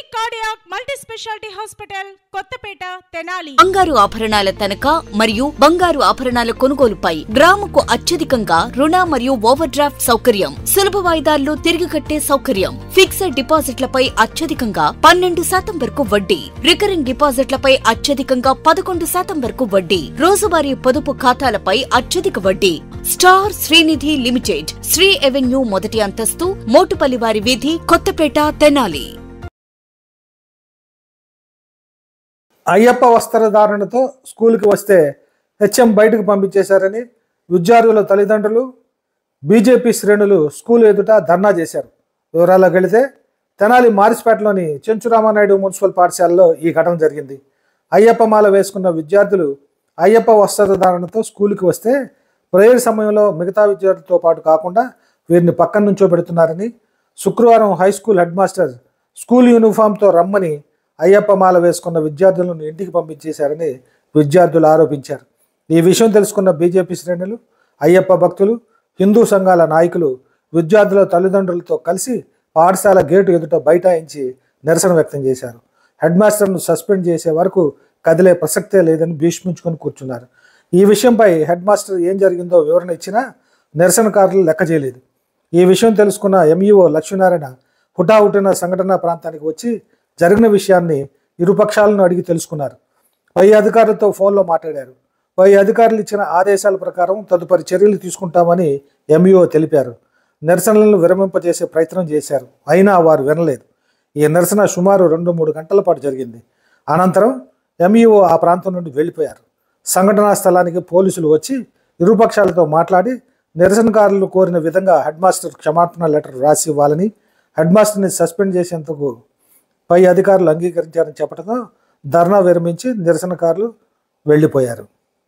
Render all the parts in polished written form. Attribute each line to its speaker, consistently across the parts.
Speaker 1: Cardiac multi speciality hospital Kothapeta Tenali.
Speaker 2: బంగారు ఆభరణాల తనఖా మరియు బంగారు ఆభరణాల కొనుగోలుపై గ్రాముకు అత్యధికంగా రుణ మరియు ఓవర్ డ్రాఫ్ట్ సౌకర్యం, సులభ వాయిదాల్లో తిరిగి కట్టే సౌకర్యం, ఫిక్స్డ్ డిపాజిట్లపై అత్యధికంగా 12% వరకు వడ్డీ, రికరింగ్ డిపాజిట్లపై అత్యధికంగా 11% వరకు వడ్డీ, రోజువారీ పొదుపు ఖాతాలపై అత్యధిక వడ్డీ. Star Srinidhi limited, Sri avenue మొదటి అంతస్తు, మోటుపల్లివారి వీధి, కొత్తపేట, తెనాలి.
Speaker 3: అయ్యప్ప వస్త్రధారణతో స్కూల్కి వస్తే హెచ్ఎం బయటకు పంపించేశారని విద్యార్థుల తల్లిదండ్రులు, బీజేపీ శ్రేణులు స్కూల్ ఎదుట ధర్నా చేశారు. వివరాల్లోకి వెళితే తెనాలి మారిస్పేటలోని చెంచురామానాయుడు మున్సిపల్ పాఠశాలలో ఈ ఘటన జరిగింది. అయ్యప్ప మాల వేసుకున్న విద్యార్థులు అయ్యప్ప వస్త్రధారణతో స్కూల్కి వస్తే ప్రేయర్ సమయంలో మిగతా విద్యార్థులతో పాటు కాకుండా వీరిని పక్కన నుంచోబెడుతున్నారని, శుక్రవారం high school head master school యూనిఫామ్తో రమ్మని అయ్యప్ప మాల వేసుకున్న విద్యార్థులను ఇంటికి పంపించేశారని విద్యార్థులు ఆరోపించారు. ఈ విషయం తెలుసుకున్న బీజేపీ శ్రేణులు, అయ్యప్ప భక్తులు, హిందూ సంఘాల నాయకులు విద్యార్థుల తల్లిదండ్రులతో కలిసి పాఠశాల గేటు ఎదుట బైఠాయించి నిరసన వ్యక్తం చేశారు. హెడ్ మాస్టర్ను సస్పెండ్ చేసే వరకు కదిలే ప్రసక్తే లేదని భీష్మించుకొని కూర్చున్నారు. ఈ విషయంపై హెడ్ మాస్టర్ ఏం జరిగిందో వివరణ ఇచ్చినా నిరసనకారులు లెక్క చేయలేదు. ఈ విషయం తెలుసుకున్న ఎంఈఓ లక్ష్మీనారాయణ హుటాహుటిన సంఘటనా ప్రాంతానికి వచ్చి జరిగిన విషయాన్ని ఇరుపక్షాలను అడిగి తెలుసుకున్నారు. పై అధికారులతో ఫోన్లో మాట్లాడారు. పై అధికారులు ఇచ్చిన ఆదేశాల ప్రకారం తదుపరి చర్యలు తీసుకుంటామని ఎంఈఓ తెలిపారు. నిరసనలను విరమింపజేసే ప్రయత్నం చేశారు. అయినా వారు వినలేదు. ఈ నిరసన సుమారు 2-3 గంటల పాటు జరిగింది. అనంతరం ఎంఈఓ ఆ ప్రాంతం నుండి వెళ్ళిపోయారు. సంఘటనా స్థలానికి పోలీసులు వచ్చి ఇరుపక్షాలతో మాట్లాడి నిరసనకారులు కోరిన విధంగా హెడ్ మాస్టర్ క్షమాపణ లెటర్ రాసి ఇవ్వాలని, హెడ్ మాస్టర్ని సస్పెండ్ చేసేందుకు పై అధికారులు అంగీకరించారని చెప్పడంతో ధర్నా విరమించి నిరసనకారులు వెళ్లిపోయారు.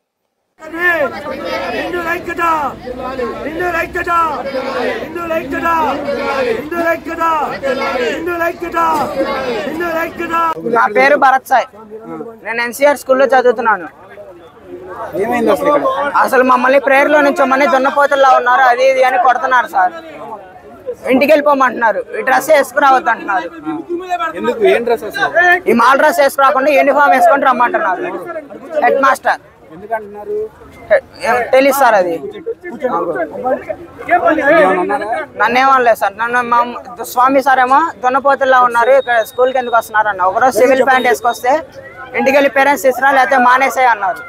Speaker 4: నా పేరు భరత్ సాయి. నేను ఎన్సీఆర్ స్కూల్లో చదువుతున్నాను. అసలు మమ్మల్ని ప్రేయర్ లో నుంచోమని దున్నపోతుల్లా ఉన్నారు, అది ఇది అని కొడుతున్నారు సార్. ఇంటికి వెళ్ళిపోమంటున్నారు. ఈ డ్రెస్ వేసుకురావద్దు అంటున్నారు. ఈ మాల్ డ్రెస్ వేసుకురాకుండా యూనిఫామ్ వేసుకొని రమ్మంటున్నారు హెడ్ మాస్టర్. తెలుసు సార్, అది నన్నేమనలేదు సార్. నన్ను స్వామి సార్ ఏమో దున్నపోతుల్లా ఉన్నారు, ఇక్కడ స్కూల్కి ఎందుకు వస్తున్నారు అన్న. ఒకరోజు సివిల్ ప్యాంట్ వేసుకొస్తే ఇంటికి వెళ్ళి పేరెంట్స్ తీసుకురా లేకపోతే మానేసే అన్నారు.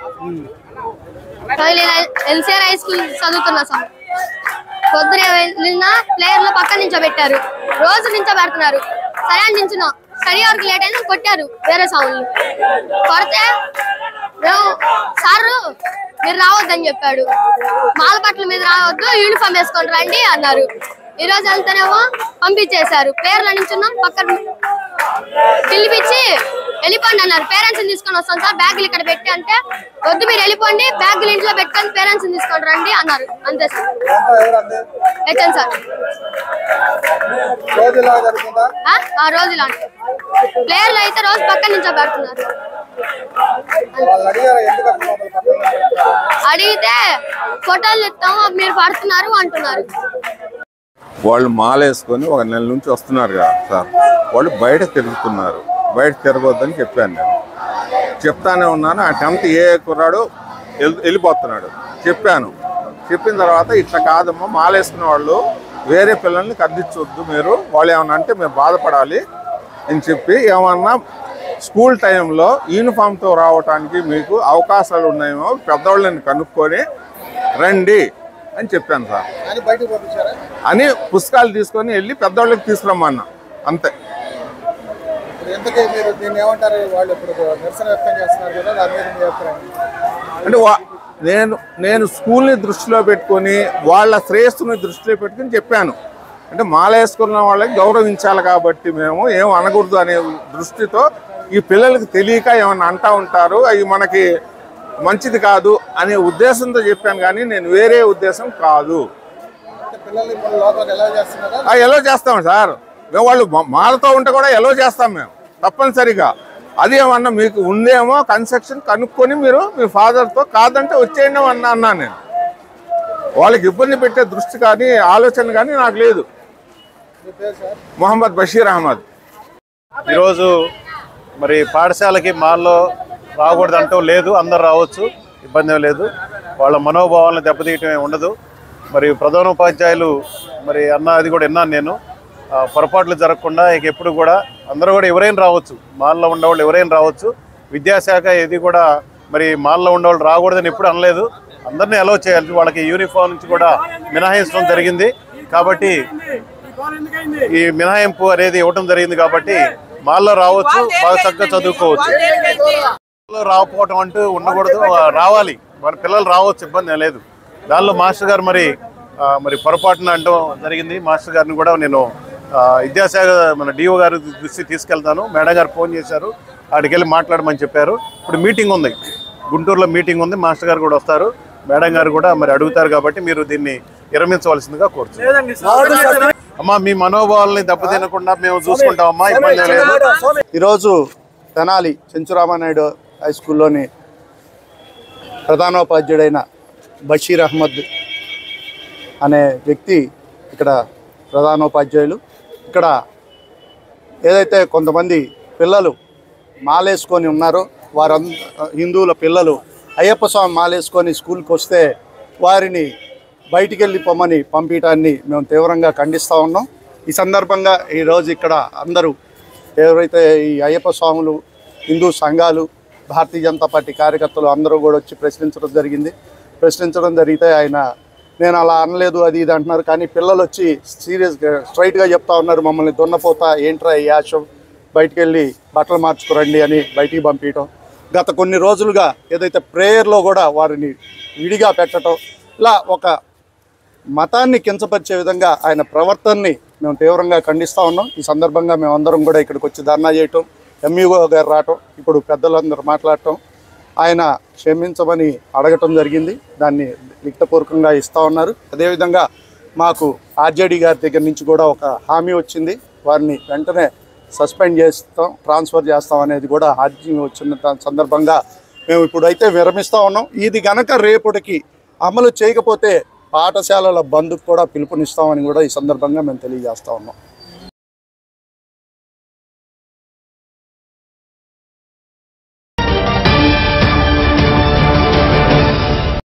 Speaker 5: ఎన్సీఆర్ హై స్కూల్ చదువుతున్నా సార్. పొద్దున నిన్న ప్లేయర్ లో పక్కన నించోబెట్టారు, రోజు నించోబెడుతున్నారు. సరే అని నించున్నా, స్టడీ వరకు లేట్ అయినా కొట్టారు వేరే సౌండ్లు. కొడితే మేము సారు మీరు రావద్దని చెప్పాడు. మాల పట్ల మీద రావద్దు, యూనిఫామ్ వేసుకొని రండి అన్నారు. ఈ రోజు వెళ్తేనేమో పంపించేశారు. ప్లేయర్లో నించున్నాం, పక్కన పిలిపించి వెళ్ళిపోండి అన్నారు. పేరెంట్స్ తీసుకొని వస్తాం సార్, బ్యాగులు ఇక్కడ పెట్టి అంటే వద్దు మీరు వెళ్ళిపోండి, బ్యాగులు ఇంట్లో పెట్టుకొని పేరెంట్స్ తీసుకొని రండి అన్నారు. అంతే సార్. వచ్చాను సార్. ఆ రోజు ఇలా ప్లేయర్లు అయితే రోజు పక్కన నుంచో పెడుతున్నారు. అడిగితే ఫోటోలు ఇస్తాము మీరు పడుతున్నారు అంటున్నారు.
Speaker 6: వాళ్ళు మాలేసుకొని 1 నెల నుంచి వస్తున్నారు కదా సార్, వాళ్ళు బయట తిరుగుతున్నారు. బయట తిరగొద్దని చెప్పాను నేను. చెప్తానే ఉన్నాను. ఆ 10th ఏ కుర్రాడు వెళ్ళిపోతున్నాడు. చెప్పిన తర్వాత ఇట్లా కాదమ్మా, మాలేసుకున్న వాళ్ళు వేరే పిల్లల్ని కద్దించొద్దు, మీరు వాళ్ళు ఏమన్నా అంటే మేము బాధపడాలి అని చెప్పి, ఏమన్నా స్కూల్ టైంలో యూనిఫామ్తో రావడానికి మీకు అవకాశాలు ఉన్నాయేమో పెద్దవాళ్ళని కనుక్కొని రండి అని చెప్పాను సార్. అని పుస్తకాలు తీసుకొని వెళ్ళి పెద్దవాళ్ళకి తీసుకురమ్మన్నా. అంతే. అంటే నేను స్కూల్ని దృష్టిలో పెట్టుకొని వాళ్ళ శ్రేయస్సుని దృష్టిలో పెట్టుకుని చెప్పాను. అంటే మాల వేసుకున్న వాళ్ళకి గౌరవించాలి కాబట్టి మేము ఏం అనకూడదు అనే దృష్టితో, ఈ పిల్లలకి తెలియక ఏమన్నా అంటూ ఉంటారు, అవి మనకి మంచిది కాదు అనే ఉద్దేశంతో చెప్పాను. కానీ నేను వేరే ఉద్దేశం కాదు. ఎలా చేస్తాం సార్, మేము వాళ్ళు మాలతో ఉంటే కూడా ఎలా చేస్తాం మేము తప్పనిసరిగా. అది ఏమన్నా మీకు ఉందేమో కన్స్ట్రక్షన్ కనుక్కొని మీరు మీ ఫాదర్తో, కాదంటే వచ్చేయండి అన్నా నేను. వాళ్ళకి ఇబ్బంది పెట్టే దృష్టి కానీ ఆలోచన కానీ నాకు లేదు. మొహమ్మద్ బషీర్ అహ్మద్.
Speaker 7: ఈరోజు మరి పాఠశాలకి మాల్లో రాకూడదంటూ లేదు, అందరు రావచ్చు, ఇబ్బంది లేదు. వాళ్ళ మనోభావాలను దెబ్బతీయటం ఉండదు. మరి ప్రధానోపాధ్యాయులు మరి అది కూడా విన్నాను నేను, పొరపాట్లు జరగకుండా ఇక ఎప్పుడు కూడా అందరూ కూడా ఎవరైనా రావచ్చు, మాల్లో ఉండేవాళ్ళు ఎవరైనా రావచ్చు. విద్యాశాఖ ఇది కూడా మరి మాల్లో ఉండేవాళ్ళు రాకూడదని ఎప్పుడు అనలేదు, అందరినీ అలౌ చేయాలి. వాళ్ళకి యూనిఫామ్ నుంచి కూడా మినహాయించడం జరిగింది కాబట్టి ఈ మినహాయింపు అనేది ఇవ్వటం జరిగింది కాబట్టి మాల్లో రావచ్చు, బాగా చక్కగా చదువుకోవచ్చు. రాకపోవటం అంటూ ఉండకూడదు, రావాలి, మన పిల్లలు రావచ్చు, ఇబ్బంది లేదు. దానిలో మాస్టర్ గారు మరి పొరపాటున అంటూ జరిగింది. మాస్టర్ గారిని కూడా నేను విద్యాశాఖ మన డిఓ గారి దృష్టి తీసుకెళ్తాను. మేడం గారు ఫోన్ చేశారు, అక్కడికి వెళ్ళి మాట్లాడమని చెప్పారు. ఇప్పుడు మీటింగ్ ఉంది, గుంటూరులో మీటింగ్ ఉంది, మాస్టర్ గారు కూడా వస్తారు, మేడం గారు కూడా మరి అడుగుతారు కాబట్టి మీరు దీన్ని విరమించవలసిందిగా కోరుతున్నాను. అమ్మా, మీ మనోభావాలని దెబ్బతినకుండా మేము చూసుకుంటామమ్మా, ఇబ్బంది లేదు.
Speaker 8: ఈరోజు తెనాలి చెంచురామానాయుడు హై స్కూల్లోని ప్రధానోపాధ్యాయుడైన బషీర్ అహ్మద్ అనే వ్యక్తి ఇక్కడ ప్రధానోపాధ్యాయులు. ఇక్కడ ఏదైతే కొంతమంది పిల్లలు మాలేసుకొని ఉన్నారో హిందువుల పిల్లలు అయ్యప్ప స్వామి మాలేసుకొని స్కూల్కి వస్తే వారిని బయటికి వెళ్ళి పొమ్మని పంపించడాన్ని మేము తీవ్రంగా ఖండిస్తూ ఉన్నాం. ఈ సందర్భంగా ఈరోజు ఇక్కడ అందరూ ఎవరైతే ఈ అయ్యప్ప స్వాములు, హిందూ సంఘాలు, భారతీయ జనతా పార్టీ కార్యకర్తలు అందరూ కూడా వచ్చి ప్రశ్నించడం జరిగితే ఆయన నేను అలా అనలేదు అది ఇది అంటున్నారు. కానీ పిల్లలు వచ్చి సీరియస్గా స్ట్రైట్గా చెప్తా ఉన్నారు, మమ్మల్ని దున్నపోతా ఏంట్రా ఈ యాషం, బయటికి వెళ్ళి బట్టలు మార్చుకురండి అని బయటికి పంపించడం. గత కొన్ని రోజులుగా ఏదైతే ప్రేయర్లో కూడా వారిని విడిగా పెట్టడం, ఇలా ఒక మతాన్ని కించపరిచే విధంగా ఆయన ప్రవర్తనని మేము తీవ్రంగా ఖండిస్తూ ఉన్నాం. ఈ సందర్భంగా మేమందరం కూడా ఇక్కడికి వచ్చి ధర్నా చేయటం, ఎంఈఓ గారు రావటం, ఇప్పుడు పెద్దలందరూ మాట్లాడటం, ఆయన క్షమించమని అడగటం జరిగింది. దాన్ని లిఖితపూర్వకంగా ఇస్తూ ఉన్నారు. అదేవిధంగా మాకు ఆర్జేడీ గారి దగ్గర నుంచి కూడా ఒక హామీ వచ్చింది, వారిని వెంటనే సస్పెండ్ చేస్తాం, ట్రాన్స్ఫర్ చేస్తాం అనేది కూడా హామీ వచ్చిన సందర్భంగా మేము ఇప్పుడైతే విరమిస్తూ ఉన్నాం. ఇది గనక రేపటికి అమలు చేయకపోతే పాఠశాలల బంద్కు కూడా పిలుపునిస్తామని కూడా ఈ సందర్భంగా మేము తెలియజేస్తూ ఉన్నాం.